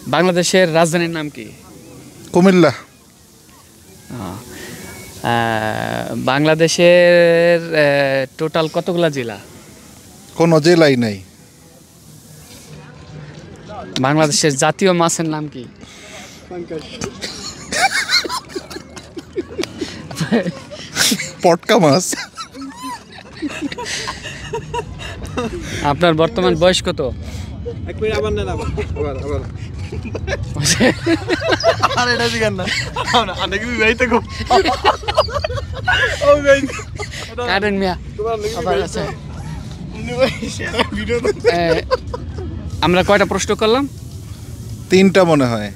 বাংলাদেশের রাজধানীর নাম কি? কুমিল্লা। বাংলাদেশের টোটাল কতগুলা জেলা? কোনো জেলাই নাই। বাংলাদেশের জাতীয় মাছের নাম কি? পটকা মাছ। আপনার বর্তমান বয়স কত? আমরা কয়টা প্রশ্ন করলাম? 3টা মনে হয়।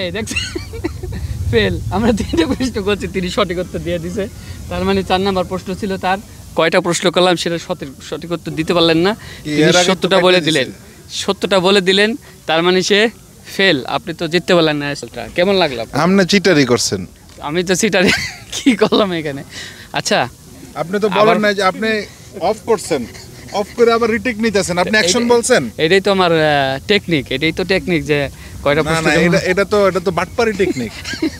ফেল। আমরা 3টে প্রশ্ন করছি, তিনি সঠিক উত্তর দিয়ে দিছে। তার মানে 4 নাম্বার প্রশ্ন ছিল তার। কয়টা প্রশ্ন করলাম সেটা সঠিক উত্তর দিতে পারলেন না। তিনি সত্যটা বলে দিলেন, সত্যটা বলে দিলেন, তার মানে সে ফেল। আপনি তো জিততে পারলেন না। কেমন লাগলো? আপনি চিটারি করছেন। আমি তো চিটারি কি করলাম এখানে? আচ্ছা, আপনি তো বলেন না যে আপনি অফ করছেন, অফ করে আবার রিটেক নিতেছেন, আপনি অ্যাকশন বলছেন। এটাই তো আমার টেকনিক, এটাই তো টেকনিক যে কয়টা প্রশ্ন। না এটা তো বাটপারি টেকনিক।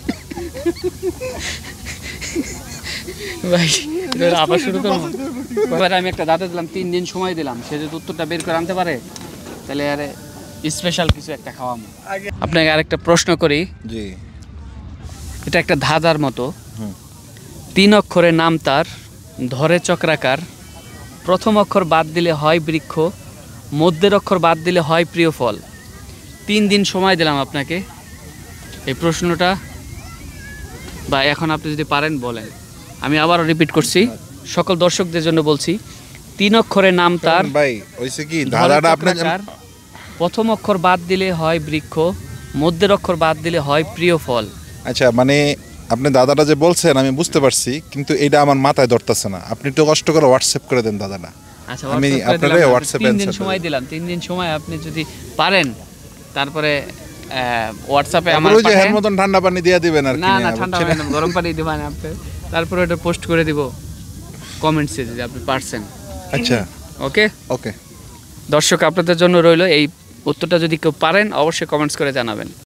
ভাই আবার শুরু করবো। এবার আমি একটা দাদা দিলাম, 3 দিন সময় দিলাম, সে যদি উত্তরটা বের করে আনতে পারে তাহলে আরে স্পেশাল কিছু একটা খাওয়াবো। আপনাকে আরেকটা প্রশ্ন করি। জি। এটা একটা ধাঁধার মতো। 3 অক্ষরের নাম তার, ধরে চক্রাকার, প্রথম অক্ষর বাদ দিলে হয় বৃক্ষ, মধ্যের অক্ষর বাদ দিলে হয় প্রিয় ফল। 3 দিন সময় দিলাম আপনাকে এই প্রশ্নটা, বা এখন আপনি যদি পারেন বলেন। আমি আবারও রিপিট করছি, সকল দর্শকদের জন্য বলছি। 3 অক্ষরের নাম তার, ভাই হইছে কি ধাঁধাটা আপনি প্রথম অক্ষর বাদ দিলে হয় বৃক্ষ, মধ্যের অক্ষর বাদ দিলে হয় প্রিয় ফল। আচ্ছা, মানে আপনি দাদাটা যে বলছেন আমি বুঝতে পারছি, কিন্তু এটা আমার মাথায় ধরতেছে না। আপনি একটু কষ্ট করে হোয়াটসঅ্যাপ করে দেন দাদাটা। আচ্ছা, আমি আপনারে হোয়াটসঅ্যাপে 3 দিন সময় দিলাম। 3 দিন সময় আপনি যদি পারেন তারপরে হোয়াটসঅ্যাপে আমার পাঠান। এর মতন ঠান্ডা পানি দিয়ে দিবেন আর কি? না ঠান্ডা পানি না, গরম পানি দিবেন আপনি। তারপরে এটা পোস্ট করে দিব কমেন্টসে যদি আপনি পারছেন। আচ্ছা, ওকে ওকে। দর্শক আপনাদের জন্য রইল, এই উত্তরটা যদি কেউ পারেন অবশ্যই কমেন্টস করে জানাবেন।